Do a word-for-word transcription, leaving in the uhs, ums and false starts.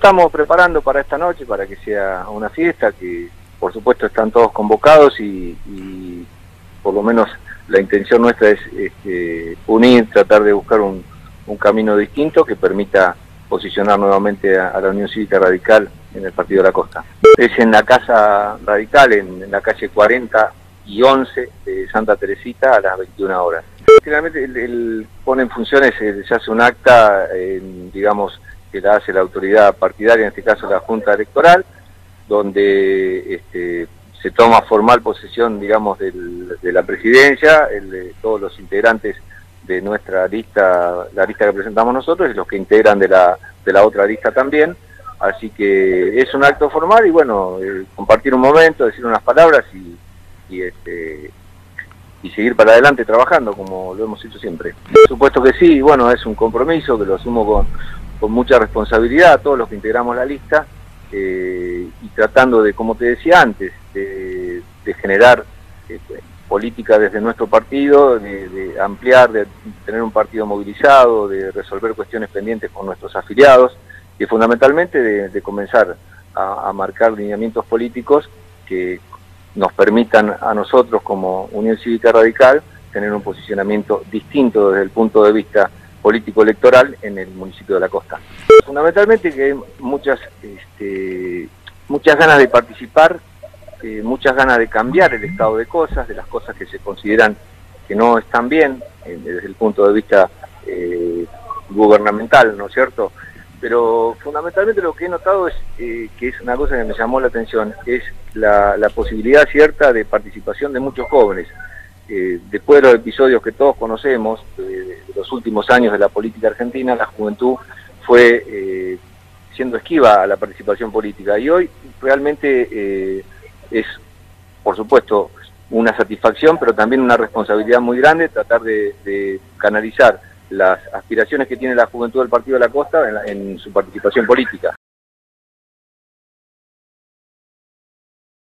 estamos preparando para esta noche, para que sea una fiesta, que por supuesto están todos convocados y, y por lo menos la intención nuestra es este, unir, tratar de buscar un, un camino distinto que permita posicionar nuevamente a, a la Unión Cívica Radical en el Partido de la Costa. Es en la Casa Radical, en, en la calle cuarenta y once de Santa Teresita a las veintiuna horas. Generalmente él, él pone en funciones, eh, se hace un acta, eh, digamos, que la hace la autoridad partidaria, en este caso la Junta Electoral, donde este, se toma formal posesión, digamos, del, de la presidencia, el de todos los integrantes de nuestra lista, la lista que presentamos nosotros, y los que integran de la, de la otra lista también. Así que es un acto formal y bueno, eh, compartir un momento, decir unas palabras y, y, este, y seguir para adelante trabajando como lo hemos hecho siempre. Por supuesto que sí, bueno, es un compromiso que lo asumo con, con mucha responsabilidad, todos los que integramos la lista, eh, y tratando de, como te decía antes, de, de generar eh, política desde nuestro partido, de, de ampliar, de tener un partido movilizado, de resolver cuestiones pendientes con nuestros afiliados, y fundamentalmente de, de comenzar a, a marcar lineamientos políticos que nos permitan a nosotros como Unión Cívica Radical tener un posicionamiento distinto desde el punto de vista político-electoral en el municipio de La Costa. Fundamentalmente que hay muchas, este, muchas ganas de participar, eh, muchas ganas de cambiar el estado de cosas, de las cosas que se consideran que no están bien eh, desde el punto de vista eh, gubernamental, ¿no es cierto? Pero fundamentalmente lo que he notado es eh, que es una cosa que me llamó la atención, es la, la posibilidad cierta de participación de muchos jóvenes. Eh, después de los episodios que todos conocemos, de, de los últimos años de la política argentina, la juventud fue eh, siendo esquiva a la participación política. Y hoy realmente eh, es, por supuesto, una satisfacción, pero también una responsabilidad muy grande tratar de, de canalizar las aspiraciones que tiene la juventud del Partido de la Costa en, la, en su participación política.